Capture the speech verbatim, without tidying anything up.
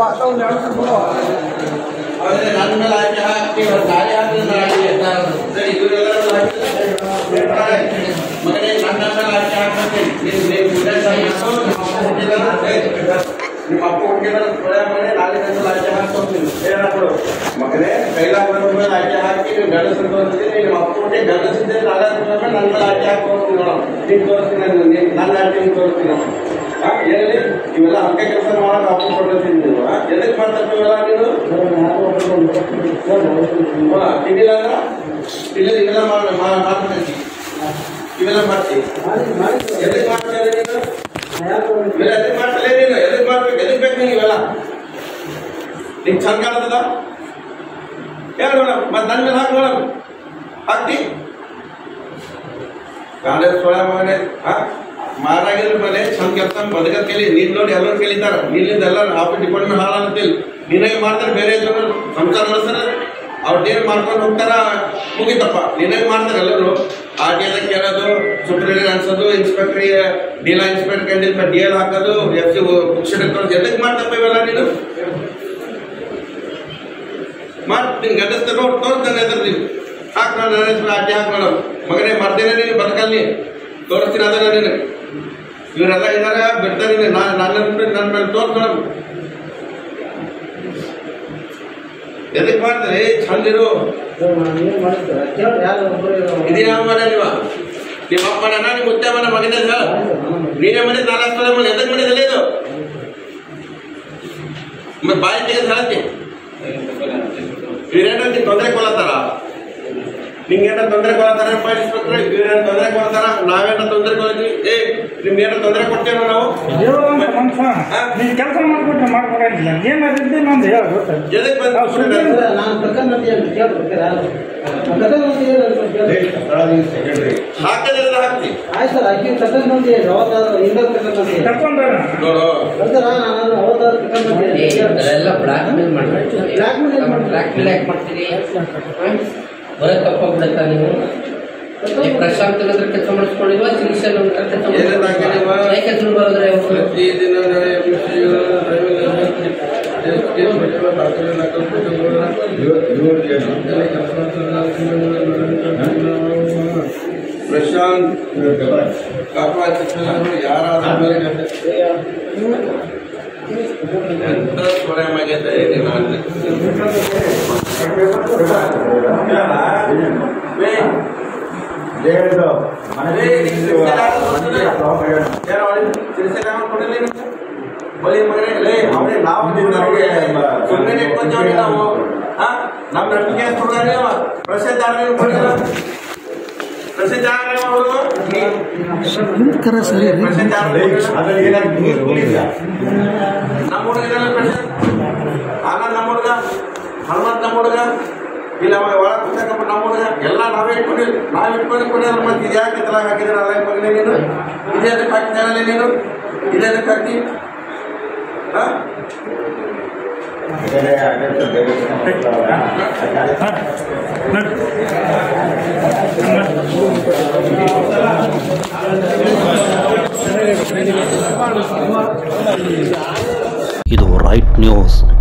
ನನ್ನ ಮೇಲೆ ಆಯ್ಕೆ ಹಾಕಿ ಗಾಳಿ ಹಾಕಿ ಸರಿ ಇವರೆಲ್ಲರೂ ಮಗನೇ ನನ್ನ ಮೇಲೆ ಆಯ್ಕೆ ಹಾಕ್ತೀನಿ ನಿಮ್ಮ ಅಪ್ಪ ಹುಟ್ಟಿದಾರ ಮನೆ ನಾಳೆ ನನ್ನ ಆಯ್ಕೆ ಹಾಕ್ತೀನಿ ಏನಾದ್ರು ಮಗನೇ ಕೈಲಾಗ ಮೇಲೆ ಆಯ್ಕೆ ಹಾಕಿ ನೀವು ಗಂಡಸರು ತೋರಿಸ್ತೀನಿ ನಿಮ್ಮ ಅಪ್ಪ ಹುಟ್ಟಿ ಗಂಡಸಿದ್ದೆ ನಾಳೆ ಮೇಲೆ ನನ್ನ ಮೇಲೆ ಆಯ್ಕೆ ಹಾಕೋದು ನೋಡೋ ನೀನು ತೋರಿಸ್ತೀನಿ ನನ್ನ ಆಯ್ಕೆ ನೀವು ತೋರಿಸ್ತೀನಿ ಏನಲ್ಲಿ ಇವೆಲ್ಲ ಅಂಕೆ ಕೆಲಸ ಮಾಡಕ್ ಅಪ್ಪ ಕೊಡ್ತೀನಿ ನೀವು ಎದಕ್ಕೆ ಮಾಡ್ತಪ್ಪ ಇವೆಲ್ಲ ನೀನು ತಿಂಡಿಲ್ಲ ಅಂದ್ರ ಇಲ್ಲ ಇವೆಲ್ಲ ಮಾಡ್ತೀನಿ ಇವೆಲ್ಲ ಮಾಡ್ತೀವಿ ಎದಕ್ಕೆ ಮಾಡ್ತಾರೆ ನೀನು ಇವೆಲ್ಲ ಎದಕ್ಕೆ ಮಾಡ್ತಲೇ ನೀನು ಎದಕ್ಕೆ ಮಾಡ್ಬೇಕು ಎದಕ್ಕೆ ಬೇಕು ನೀನು ಇವೆಲ್ಲ ನಿಂಗೆ ಚಂದ ಕಾಣತದ ಹೇಳ ನೋಡ ಮತ್ತೆ ನನ್ನ ಮೇಲೆ ಹಾಕಿ ನೋಡ ಹಾಕ್ತಿ ಕಾಲೇಜ್ ಸೊಳ ಮಗನೇ ಹಾ ಮಾರಾಗಿದ್ರ ಮೇಲೆ ಚಂದ ಕೆಲಸ ಬದುಕದ್ ಕೇಳಿ ನೀನ್ ನೋಡಿ ಎಲ್ಲರೂ ಕೇಳಿದಾರ ನಿನ್ನಿಂದ ಎಲ್ಲ ಆಫೀಸ್ ಡಿಪಾರ್ಟ್ಮೆಂಟ್ ಹಾಳಾಗತ್ತಿಲ್ಲ ನಿನಗೆ ಮಾಡ್ತಾರೆ ಬೇರೆ ಜನ ಸಂಸಾರ ನಡೆಸ್ತಾರ ಅವ್ರ ಏನ್ ಮಾಡ್ಕೊಂಡು ಹೋಗ್ತಾರ ಮುಗಿತಪ್ಪ ನಿನಗೆ ಮಾಡ್ತಾರೆ ಎಲ್ಲರೂ ಆರ್ ಟಿ ಎದಾಗ ಕೇಳೋದು ಸೂಪರ್ವೈಸರ್ ಅನ್ಸೋದು ಇನ್ಸ್ಪೆಕ್ಟರ್ ಡಿಲಾ ಇನ್ಸ್ಪೆಕ್ಟರ್ ಕಂಡಿದ್ದ ಡಿ ಎಲ್ ಹಾಕೋದು ಎಫ್ ಸಿ ಬುಕ್ ಶೀಟ್ ಎದಕ್ಕೆ ಮಾಡ್ತಪ್ಪ ಇವೆಲ್ಲ ನೀನು ಮಾಡ್ ನಿನ್ ಗಂಡಸ್ ತಗೋ ತೋರಿಸ್ತಾನೆ ಎದ್ರ ನೀವು ಹಾಕ್ ನಾನು ನನ್ನ ಹೆಸರು ಆಟಿ ಹಾಕ್ ನೋಡು ಮಗನೇ ಮಾಡ್ತೇನೆ ನೀನು ಬದುಕಲ್ಲಿ ತೋರಿಸ್ತೀನಿ ಅದನ್ನ ನೀನು ಇವರೆಲ್ಲ ಇದಾರ ಬಿಡ್ತಾರೆ ನಾನು ನನ್ನ ನನ್ನ ಮೇಲೆ ತೋರ್ಸ್ಕೊಳ್ಳ ಎದಕ್ ಮಾಡ್ತಾರೆ ಚಂದಿರು ಇದೇ ಮನೆ ನೀವ ನಿಮ್ಮ ಅಪ್ಪನ ನಿಮ್ಮ ಮುತ್ತೆ ಮನೆ ಮಗನ ನೀನೇ ಮನೆ ನಾಲ್ಕು ಸಲ ಮನೆ ಎದಕ್ ಮನೆಯಲ್ಲ ಇದು ಮತ್ತೆ ಬಾಯಿ ತೆಗೆದು ಹೇಳತ್ತಿ ಇವ್ರೇನ ತೊಂದರೆ ಕೊಲ್ಲತ್ತಾರ ನಿಂಗೇನ ತೊಂದರೆ ಕೊಡ್ತಾರ ಇನ್ಸ್ಪೆಕ್ಟರ್ ಇವ್ರೇನ ತೊಂದರೆ ಕೊಡ್ತಾರ ನಾವೇನ ತೊಂದರೆ ಕೊಡ್ತೀವಿ ಏ ನಿಮ್ಗೇನ ತೊಂದರೆ ಕೊಡ್ತೇವ ನಾವು ನೀನ್ ಕೆಲಸ ಮಾಡ್ಕೊಟ್ರೆ ಮಾಡ್ಕೊಡಂಗಿಲ್ಲ ಏನಾದ್ರೆ ನಂದು ಹೇಳ ಎದಕ್ ಹಾಕದಿಲ್ಲ ಹಾಕ್ತಿ ಆಯ್ತು ಸರ್ ಅಕ್ಕಿ ತಗೊಂಡ್ ಬಂದಿ ಯಾವತ್ತಾದ್ರು ಹಿಂದೆ ತಗೊಂಡ್ ನೋಡು ನಾನು ಅವತ್ತಾದ್ರು ಎಲ್ಲ ಬ್ಲಾಕ್ ಮೇಲ್ ಮಾಡ್ತಾರೆ ಬ್ಲಾಕ್ ಮೇಲ್ ಬ್ಲಾಕ್ ಮೇಲ್ ಯಾಕೆ ಮಾಡ್ತೀರಿ ಬರೋ ತಪ್ಪಾಗ್ಬಿಡುತ್ತಾ ನೀವು ಪ್ರಶಾಂತ್ ಹತ್ರ ಕೆಲಸ ಮಾಡಿಸ್ಕೊಂಡಿಲ್ವಾ ಶಿಕ್ಷಣ ಕೆಲಸ ಬರೋದ್ರೆ ಪ್ರತಿದಿನ ಪ್ರಶಾಂತ್ ಯಾರಾದ್ರೂ ಎಂತ ಸ್ವಯಮಾಗೈತೆ ನಾನು ನಾವು ನಮ್ ನಂಬಿಕೆ ಪ್ರಸಿದ್ಧ ಪ್ರಸಿದ್ಧ ನಮ್ಮ ಹುಡುಗ ಆನಂದ್ ನಮ್ಮ ಹುಡುಗ ಹನುಮಂತ್ ನಮ್ಮ ಹುಡುಗ ಇಲ್ಲ ಒಳ ಪುಸ್ತಕ ನಮ್ಮ ಹುಡುಗ ಎಲ್ಲ ನಾವೇ ಇಟ್ಕೊಂಡಿವಿ ನಾವ್ ಇಟ್ಕೊಂಡು ಕೊಡಿದ್ರೆ ಮತ್ತೆ ಇದು ಯಾಕೆ ತಲಾಗ ಹಾಕಿದ್ರೆ ಅಲ್ಲ ಮಗನೇ ನೀನು ಇದೇ ಅದಕ್ಕೆ ಹಾಕ್ತಾನಲ್ಲ ನೀನು ಇದೇ ಅದಕ್ಕೆ ಹಾಕಿ ಇದು ರೈಟ್ ನ್ಯೂಸ್.